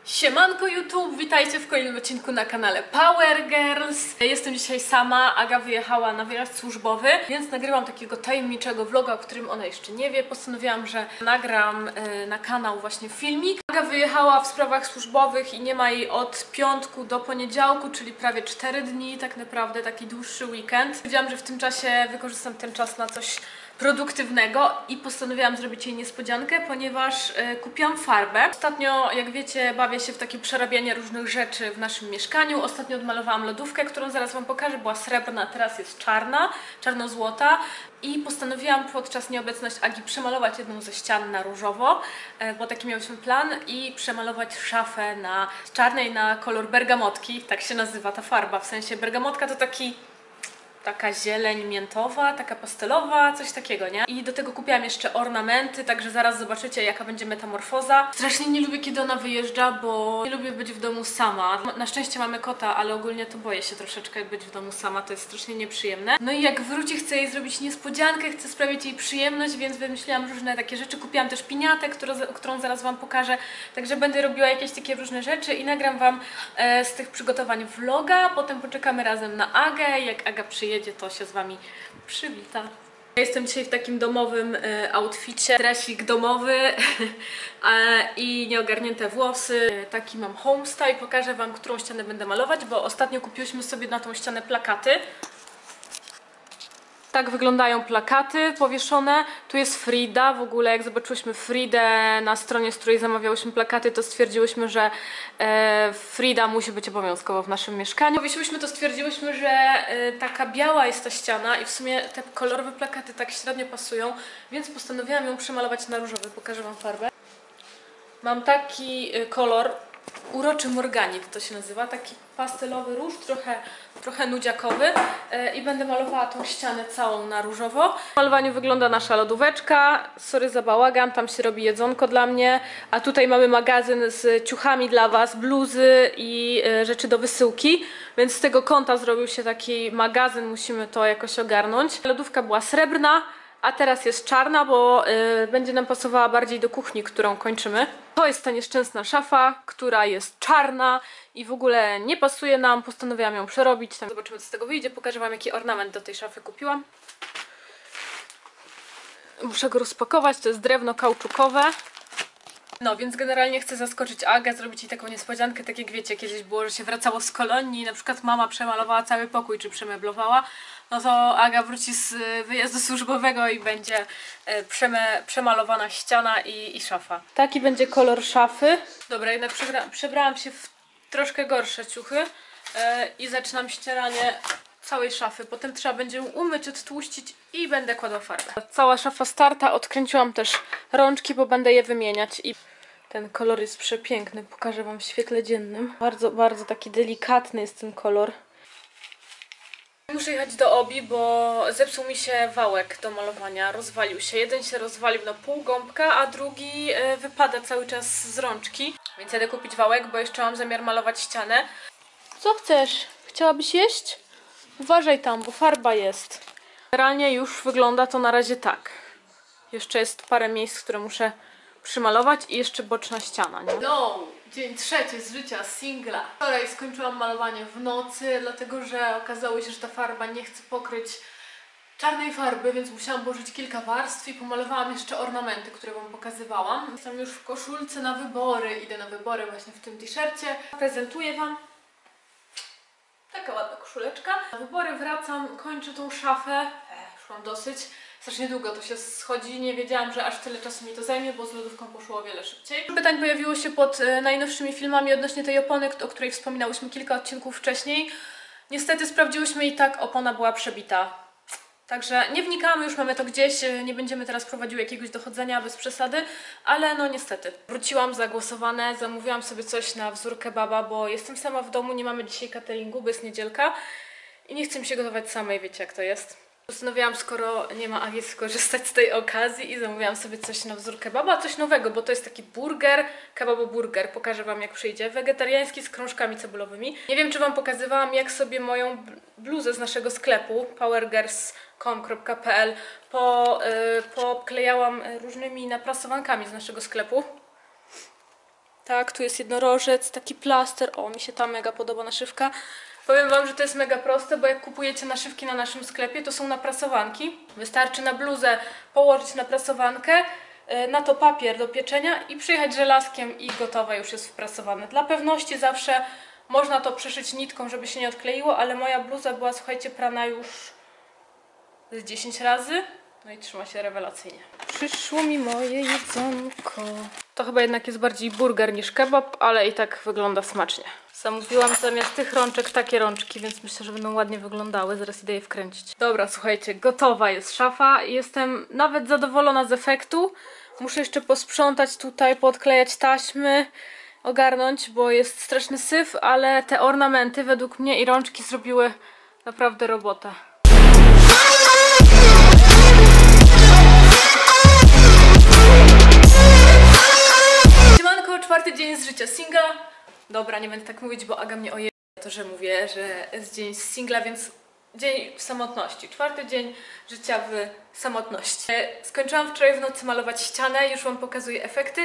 Siemanko YouTube, witajcie w kolejnym odcinku na kanale Power Girls. Jestem dzisiaj sama, Aga wyjechała na wyjazd służbowy, więc nagrywam takiego tajemniczego vloga, o którym ona jeszcze nie wie. Postanowiłam, że nagram na kanał właśnie filmik. Aga wyjechała w sprawach służbowych i nie ma jej od piątku do poniedziałku, czyli prawie 4 dni, tak naprawdę taki dłuższy weekend. Powiedziałam, że w tym czasie wykorzystam ten czas na coś produktywnego i postanowiłam zrobić jej niespodziankę, ponieważ kupiłam farbę. Ostatnio, jak wiecie, bawię się w takie przerabianie różnych rzeczy w naszym mieszkaniu. Ostatnio odmalowałam lodówkę, którą zaraz wam pokażę. Była srebrna, teraz jest czarna, czarno-złota. I postanowiłam podczas nieobecności Agi przemalować jedną ze ścian na różowo, bo taki miałyśmy plan, i przemalować szafę z czarnej na kolor bergamotki. Tak się nazywa ta farba, w sensie bergamotka to taka zieleń miętowa, taka pastelowa, coś takiego, nie? I do tego kupiłam jeszcze ornamenty, także zaraz zobaczycie, jaka będzie metamorfoza. Strasznie nie lubię, kiedy ona wyjeżdża, bo nie lubię być w domu sama. Na szczęście mamy kota, ale ogólnie to boję się troszeczkę być w domu sama, to jest strasznie nieprzyjemne. No i jak wróci, chcę jej zrobić niespodziankę, chcę sprawić jej przyjemność, więc wymyśliłam różne takie rzeczy. Kupiłam też piniatę, którą zaraz wam pokażę, także będę robiła jakieś takie różne rzeczy i nagram wam z tych przygotowań vloga. Potem poczekamy razem na Agę, jak Aga przyjedzie, to się z wami przywita. Ja jestem dzisiaj w takim domowym outficie, dresik domowy i nieogarnięte włosy. Taki mam homestyle. Pokażę wam, którą ścianę będę malować, bo ostatnio kupiłyśmy sobie na tą ścianę plakaty. Tak wyglądają plakaty powieszone. Tu jest Frida. W ogóle jak zobaczyłyśmy Fridę na stronie, z której zamawiałyśmy plakaty, to stwierdziłyśmy, że Frida musi być obowiązkowo w naszym mieszkaniu. Powiesiłyśmy to, stwierdziłyśmy, że taka biała jest ta ściana i w sumie te kolorowe plakaty tak średnio pasują, więc postanowiłam ją przemalować na różowy. Pokażę wam farbę. Mam taki kolor, uroczy morganit to się nazywa, taki pastelowy róż, trochę nudziakowy, i będę malowała tą ścianę całą na różowo. W malowaniu wygląda nasza lodóweczka. Sorry za bałagan, tam się robi jedzonko dla mnie, a tutaj mamy magazyn z ciuchami dla was, bluzy i rzeczy do wysyłki, więc z tego kąta zrobił się taki magazyn, musimy to jakoś ogarnąć. Lodówka była srebrna, a teraz jest czarna, bo będzie nam pasowała bardziej do kuchni, którą kończymy. To jest ta nieszczęsna szafa, która jest czarna i w ogóle nie pasuje nam. Postanowiłam ją przerobić. Zobaczymy, co z tego wyjdzie. Pokażę wam, jaki ornament do tej szafy kupiłam. Muszę go rozpakować. To jest drewno kauczukowe. No, więc generalnie chcę zaskoczyć Agę, zrobić jej taką niespodziankę, tak jak wiecie, kiedyś było, że się wracało z kolonii i na przykład mama przemalowała cały pokój, czy przemeblowała, no to Aga wróci z wyjazdu służbowego i będzie przemalowana ściana i szafa. Taki będzie kolor szafy. Dobra, jednak przebrałam się w troszkę gorsze ciuchy i zaczynam ścieranie całej szafy. Potem trzeba będzie ją umyć, odtłuścić i będę kładła farbę. Cała szafa starta, odkręciłam też rączki, bo będę je wymieniać i ten kolor jest przepiękny. Pokażę wam w świetle dziennym. Bardzo, bardzo taki delikatny jest ten kolor. Muszę jechać do Obi, bo zepsuł mi się wałek do malowania, rozwalił się. Jeden się rozwalił na pół gąbka, a drugi wypada cały czas z rączki. Więc jadę kupić wałek, bo jeszcze mam zamiar malować ścianę. Co chcesz? Chciałabyś jeść? Uważaj tam, bo farba jest. Generalnie już wygląda to na razie tak. Jeszcze jest parę miejsc, które muszę przymalować i jeszcze boczna ściana, nie? No, dzień trzeci z życia singla. Wczoraj skończyłam malowanie w nocy, dlatego że okazało się, że ta farba nie chce pokryć czarnej farby, więc musiałam położyć kilka warstw i pomalowałam jeszcze ornamenty, które wam pokazywałam. Jestem już w koszulce na wybory, idę na wybory właśnie w tym t-shircie. Prezentuję wam. Taka ładna koszuleczka. Na wybory wracam, kończę tą szafę. Już mam dosyć. Strasznie długo to się schodzi. Nie wiedziałam, że aż tyle czasu mi to zajmie, bo z lodówką poszło o wiele szybciej. Pytań pojawiło się pod najnowszymi filmami odnośnie tej opony, o której wspominałyśmy kilka odcinków wcześniej. Niestety sprawdziłyśmy i tak opona była przebita. Także nie wnikamy, już mamy to gdzieś, nie będziemy teraz prowadziły jakiegoś dochodzenia bez przesady, ale no niestety. Wróciłam zagłosowane, zamówiłam sobie coś na wzór kebaba, bo jestem sama w domu, nie mamy dzisiaj cateringu, bo jest niedzielka i nie chcę mi się gotować samej, wiecie jak to jest. Postanowiłam, skoro nie ma Agi, skorzystać z tej okazji i zamówiłam sobie coś na wzór kebaba, coś nowego, bo to jest taki burger, kebaboburger, pokażę wam jak przyjdzie, wegetariański z krążkami cebulowymi. Nie wiem, czy wam pokazywałam, jak sobie moją bluzę z naszego sklepu powergirls.com.pl poklejałam różnymi naprasowankami z naszego sklepu. Tak, tu jest jednorożec, taki plaster. O, mi się ta mega podoba naszywka. Powiem wam, że to jest mega proste, bo jak kupujecie naszywki na naszym sklepie, to są naprasowanki. Wystarczy na bluzę położyć naprasowankę, na to papier do pieczenia i przyjechać żelazkiem i gotowe już jest wprasowane. Dla pewności zawsze można to przeszyć nitką, żeby się nie odkleiło, ale moja bluza była, słuchajcie, prana już z 10 razy. No i trzyma się rewelacyjnie. Przyszło mi moje jedzonko. To chyba jednak jest bardziej burger niż kebab, ale i tak wygląda smacznie. Zamówiłam zamiast tych rączek takie rączki, więc myślę, że będą ładnie wyglądały. Zaraz idę je wkręcić. Dobra, słuchajcie, gotowa jest szafa. Jestem nawet zadowolona z efektu. Muszę jeszcze posprzątać tutaj, podklejać taśmy, ogarnąć, bo jest straszny syf, ale te ornamenty według mnie i rączki zrobiły naprawdę robotę. Siemanko, 4. dzień z życia singla. Dobra, nie będę tak mówić, bo Aga mnie oje to, że mówię, że jest dzień z singla, więc dzień w samotności. 4. dzień życia w samotności. Skończyłam wczoraj w nocy malować ścianę, już wam pokazuję efekty.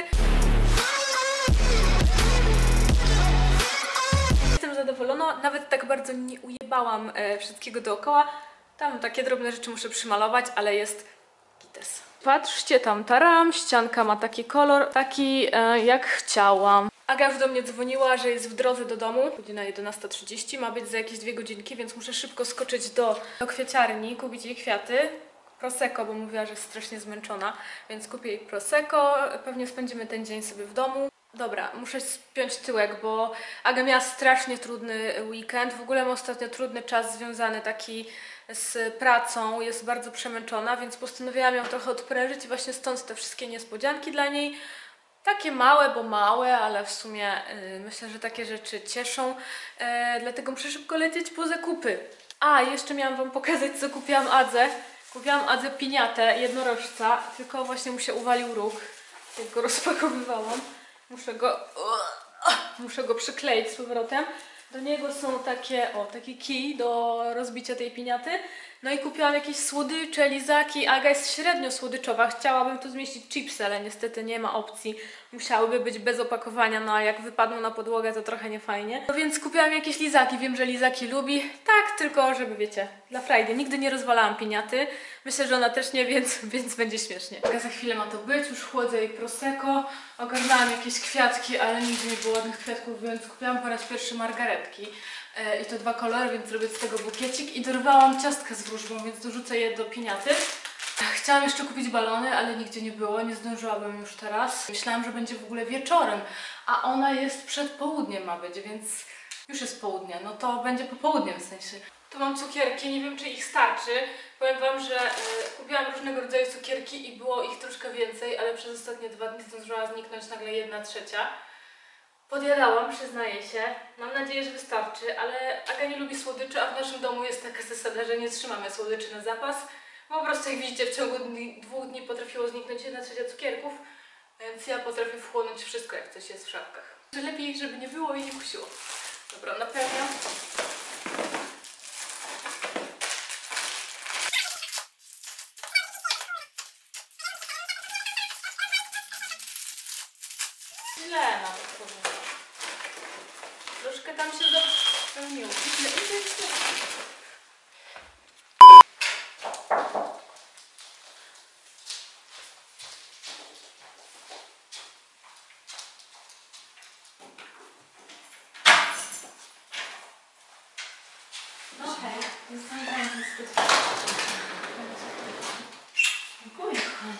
Jestem zadowolona, nawet tak bardzo nie ujebałam wszystkiego dookoła. Tam takie drobne rzeczy muszę przymalować, ale jest gites. Patrzcie, tam taram, ścianka ma taki kolor, taki jak chciałam. Aga już do mnie dzwoniła, że jest w drodze do domu. Godzina 11:30, ma być za jakieś 2 godzinki, więc muszę szybko skoczyć do kwiaciarni, kupić jej kwiaty. Prosecco, bo mówiła, że jest strasznie zmęczona, więc kupię jej Prosecco. Pewnie spędzimy ten dzień sobie w domu. Dobra, muszę spiąć tyłek, bo Aga miała strasznie trudny weekend. W ogóle ma ostatnio trudny czas związany taki z pracą, jest bardzo przemęczona, więc postanowiłam ją trochę odprężyć i właśnie stąd te wszystkie niespodzianki dla niej. Takie małe, bo małe, ale w sumie myślę, że takie rzeczy cieszą. Dlatego muszę szybko lecieć po zakupy. A, jeszcze miałam wam pokazać, co kupiłam Adze. Kupiłam Adze piniatę jednorożca, tylko właśnie mu się uwalił róg, jak go rozpakowywałam. Muszę go przykleić z powrotem. Do niego są taki kij do rozbicia tej piniaty. No i kupiłam jakieś słodycze, lizaki. Aga jest średnio słodyczowa. Chciałabym tu zmieścić chipsy, ale niestety nie ma opcji. Musiałyby być bez opakowania, no a jak wypadną na podłogę, to trochę niefajnie. No więc kupiłam jakieś lizaki. Wiem, że lizaki lubi. Tak, tylko żeby wiecie, dla frajdy. Nigdy nie rozwalałam piniaty. Myślę, że ona też nie, więc będzie śmiesznie. Aga za chwilę ma to być. Już chłodzę jej Prosecco. Ogarnęłam jakieś kwiatki, ale nigdy nie było ładnych kwiatków, więc kupiłam po raz pierwszy margaretki. I to 2 kolory, więc zrobię z tego bukiecik. I dorwałam ciastka z wróżbą, więc dorzucę je do piniaty. Chciałam jeszcze kupić balony, ale nigdzie nie było, nie zdążyłabym już teraz. Myślałam, że będzie w ogóle wieczorem, a ona jest przed południem ma być, więc już jest południe, no to będzie popołudniem w sensie. Tu mam cukierki, nie wiem czy ich starczy. Powiem wam, że kupiłam różnego rodzaju cukierki i było ich troszkę więcej, ale przez ostatnie 2 dni zdążyła zniknąć nagle 1/3. Podjadałam, przyznaję się. Mam nadzieję, że wystarczy, ale Aga nie lubi słodyczy, a w naszym domu jest taka zasada, że nie trzymamy słodyczy na zapas. Po prostu jak widzicie, w ciągu 2 dni potrafiło zniknąć 1/3 cukierków, więc ja potrafię wchłonąć wszystko, jak coś jest w szafkach. Lepiej, żeby nie było i nie kusiło. Dobra, napełniam. Źle nawet powiem. Troszkę tam się zapełniło. Źle. No hej, nie znajdę zbyt. Dziękuję, kochanie.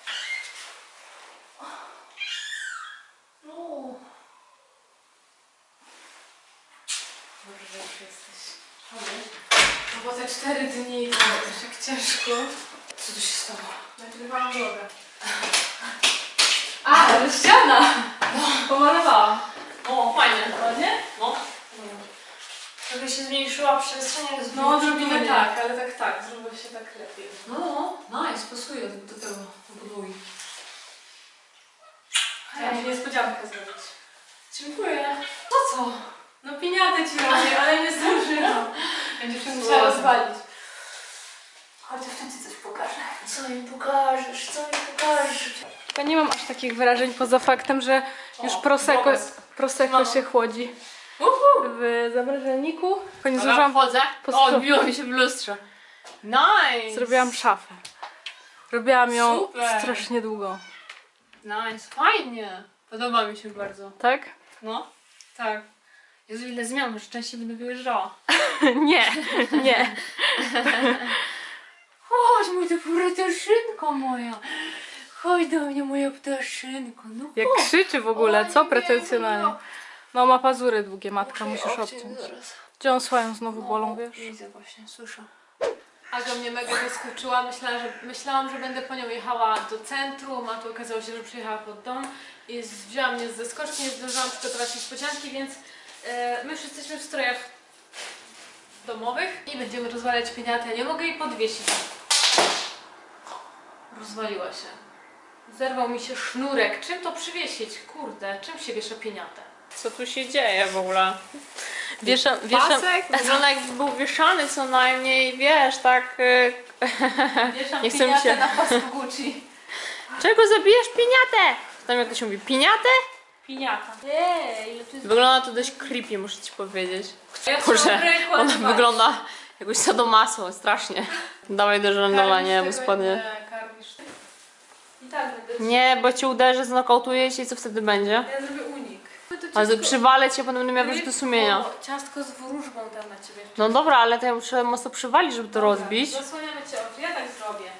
Dobrze, że już jesteś. No bo te 4 dni to też jak ciężko. Co tu się stało? Nagrywałam vloga. A, ale ściana! No, pomalowałam. O, fajnie, ładnie? No. Trochę się zmniejszyła przestrzeń, ale no, zrobimy tak, ale tak, zrobiło się tak lepiej. No, nice, pasuje do tego podłogi. Ja mi niespodziankę zrobić. Dziękuję. Co? No piniatę ci robię, ale nie zdążyłam. Będziesz się musiała rozwalić. Chodź, jeszcze ci coś pokażę. Co mi pokażesz? Co mi pokażesz? Ja nie mam aż takich wrażeń poza faktem, że już prosecco się chłodzi w zamrażalniku. Koniec zużyłam. Wchodzę. O, odbiło mi się w lustrze. Nice! Zrobiłam szafę. Robiłam ją Super. strasznie długo. Nice, fajnie. Podoba mi się bardzo. Tak? No, tak. Jezu, ile zmian, że częściej będę wyjeżdżała. Nie, nie. Chodź, moja ptaszynko moja. Chodź do mnie, moja ptaszynko. No Jak chodź. krzyczy w ogóle, co nie, pretensjonalnie. no. No ma pazury długie, matka, musisz Obciąć obciąć. zaraz. Dziąsła ją znowu bolą, wiesz? Widzę właśnie, słyszę. Aga mnie mega zaskoczyła, myślałam, że będę po nią jechała do centrum, a tu okazało się, że przyjechała pod dom i wzięła mnie ze skoczni, nie zdążyłam przygotować niespodzianki, więc my już jesteśmy w strojach domowych i będziemy rozwalać pieniatę. Nie mogę jej podwiesić. Rozwaliła się. Zerwał mi się sznurek. Czym to przywiesić? Kurde, czym się wiesza pieniatę? Co tu się dzieje w ogóle? Wieszam... Pasek wygląda jakby był wieszany co najmniej, wiesz, tak... Wieszam Nie chce mi pieniatę się. na pasku Gucci. Czego zabijesz piniatę? Tam jak to się mówi, piniatę? Piniata. Ej, ile to jest... Wygląda to dość creepy, muszę ci powiedzieć. Ja Boże, trzymam w ręku, a ona ty wygląda jakoś sadomaso, strasznie. Dawaj do żądowania, bo karmisz tego, spadnie. nie, karmisz. I tak będę... Nie, bo cię uderzy, znokautuje cię i co wtedy będzie? Ja zrobię unik. Ale przywalę cię, potem będę miała wyrzuty sumienia. Ciastko z wróżbą tam na ciebie. No dobra, ale to ja muszę mocno przywalić, żeby to rozbić. Zasłaniamy cię oczy, ja tak zrobię.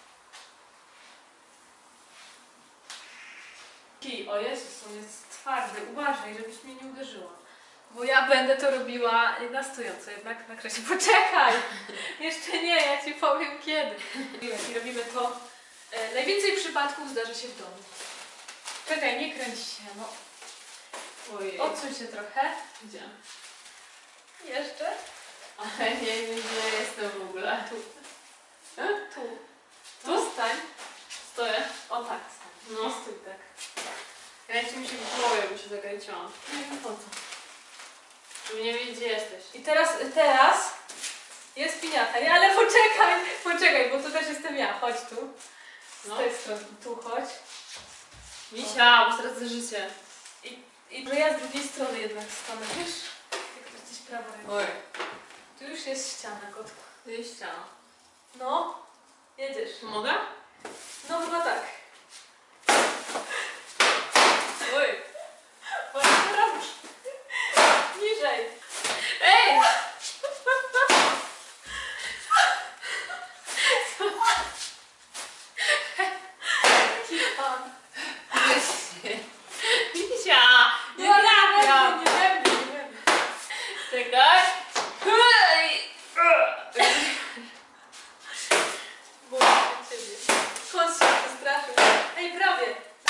O Jezus, on jest twardy, uważaj, żebyś mnie nie uderzyła. Bo ja będę to robiła na stojąco, jednak na kresie. Poczekaj! Jeszcze nie, ja ci powiem kiedy. I robimy to. Najwięcej przypadków zdarzy się w domu. Czekaj, nie kręć się, no. Ojej. Odsuń się trochę. Gdzie? Jeszcze. Ale nie wiem, gdzie jestem w ogóle. Tu. Tu. Tu? Stań. Stoję. O tak, stań. No. I stój tak. Kręci mi się w głowie, bo się zakręciłam. Nie wiem po co. Żeby nie wiedzieć, gdzie jesteś. I teraz jest piniata. Nie, ale poczekaj, bo tu też jestem ja. Chodź tu. Z No. tej strony. Tu chodź. Misia, bo stracę życie. I że ja z drugiej strony jednak stanę. Wiesz? Jak jesteś prawo ręką. Oj. Tu już jest ściana, kotku. To jest ściana. No. Jedziesz. Mogę? No chyba tak. Oj. Bo co robisz? Niżej. Ej! Jaki pan. Misia! Nie No ale trafiam! nie we mnie. Czekaj. Boję się ciebie. Kot się przestraszył. Ej, prawie.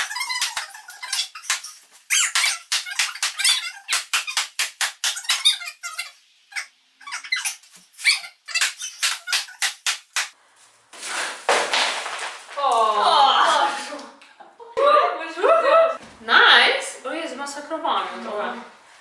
Nice! O jest masakrowany trochę.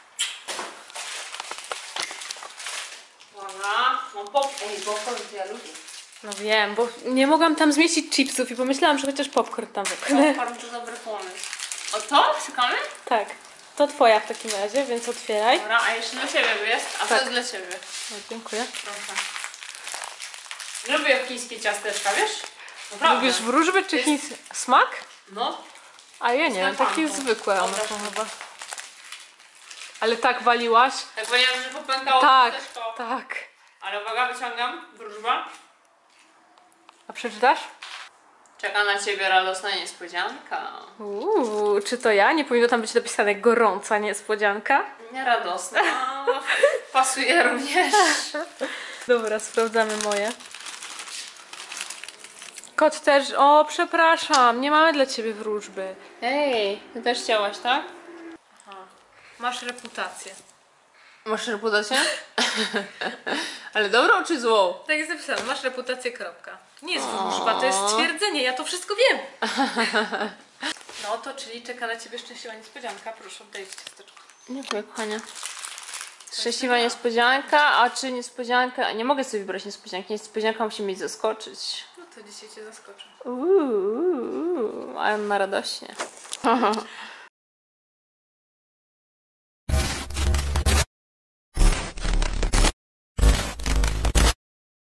Dobra, mam popcorn, ja lubię. No wiem, bo nie mogłam tam zmieścić chipsów i pomyślałam, że chociaż popcorn tam wypchnę. Popcorn to dobry pomysł. O to? Szukamy? Tak, to twoja w takim razie, więc otwieraj. Dobra, a jeszcze dla ciebie jest, a to Tak. jest dla ciebie. No, dziękuję. Proszę. Lubię chińskie ciasteczka, wiesz? Naprawdę. Lubisz wróżby czy Jest- chiński smak? No. A ja nie wiem, takie fanką. zwykłe one Dobra. są chyba. Ale tak waliłaś? Tak powiedziałam, że popękało Tak, ciasteczko. tak. Ale uwaga, wyciągam. Wróżba. A przeczytasz? Czeka na ciebie radosna niespodzianka. Czy to ja? Nie powinno tam być napisane gorąca niespodzianka? Nieradosna. Pasuje również. Dobra, sprawdzamy moje. Kot też. O, przepraszam, nie mamy dla ciebie wróżby. Ej, ty też chciałaś, tak? Masz reputację. Masz reputację? Ale dobrą czy złą? Tak jest napisane, masz reputację, kropka. Nie jest wróżba, to jest stwierdzenie, ja to wszystko wiem. No to, czyli czeka na ciebie szczęśliwa niespodzianka. Proszę, oddaj ciasteczko. Dziękuję, kochanie. Szczęśliwa niespodzianka, a czy niespodzianka... Nie mogę sobie wybrać niespodzianki. Niespodzianka musi mnie zaskoczyć. No To dzisiaj cię zaskoczę. A Anna radośnie.